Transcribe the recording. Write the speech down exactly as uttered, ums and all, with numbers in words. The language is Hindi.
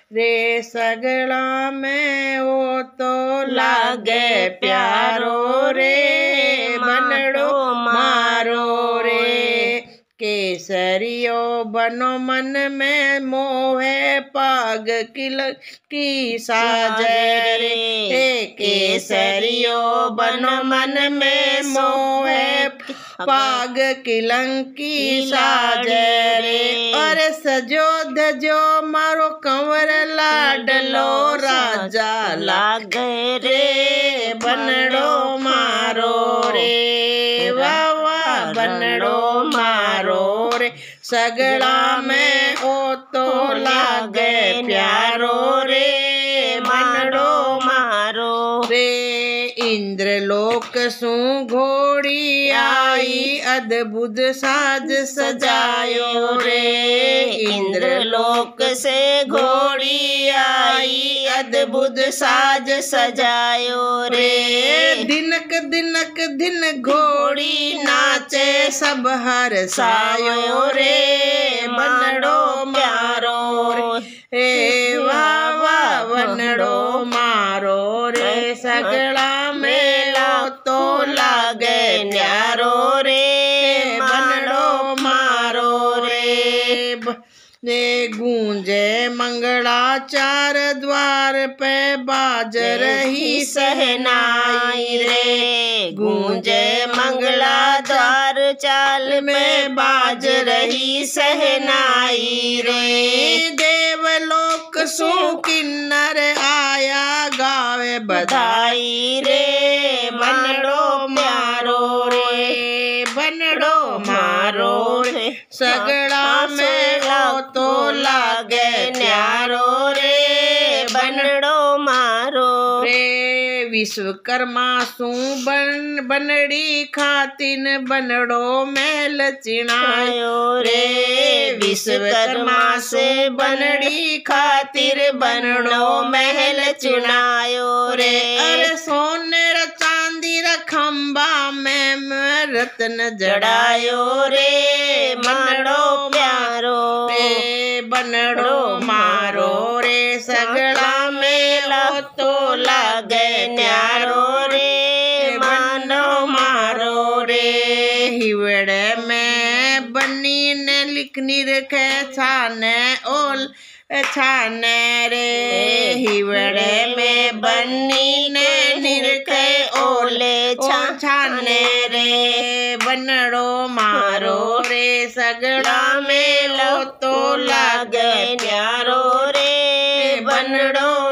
रे सगड़ा में वो तो लागे प्यारो रे बनड़ो मारो रे। केसरियो बनो मन में मोहे पाग किल की साजे रे। केसरियो बनो मन में मोहे पाग किलंकी साजे रे। और सजो धजो मारो कंवर लाडलो राजा लागे रे बनड़ो मारो रे। वाह वाह बनड़ो मारो रे सगड़ा में ओ तो लागे प्यारो रे बनड़ो मारो रे। इंद्रलोक सु घोड़ी आई अद्भुत साज सजायो रे। इंद्रलोक से घोड़ी आई अद्भुत साज सजायो रे। दिनक दिनक दिन घोड़ी नाचे सब हर सायो रे बनड़ो मारो रे। वाह वाह बनड़ो मारो रे सगड़ा में लो तो लागे न्यारो रे बनड़ो मारो रे। ने गूंजे मंगलाचार द्वार पे बाज रही सहनाई रे। गूंजे मंगला द्वार चाल में बाज रही सहनाई रे। देवलोक सु किन्नर आया गावे बधाई रे बनड़ो मारो रे बनड़ो मारो रे सगड़ा में लो तो लागे न्यारो रे बनड़ो मारो रे। विश्वकर्मा सु बन बनड़ी खातिन बनड़ो महल चिणायो रे। विश्वकर्मा से बनड़ी खातिर बनड़ो महल चिणायो रे। अरे सोने चांदी रा खंबा में रत्न जड़ायो रे बनड़ो प्यारो रे बनड़ो मारो रे सगड़ा में लो तो लागे न्यारो रे बनड़ो मारो रे। हिवड़े में बनी ने लिखनी रखे छाने ओल छाने रे। हिवड़े में बनी ने निरखे ओले छाने रे बनड़ो मारो रे सगड़ा में लो तो लागे न्यारो रे बनड़ो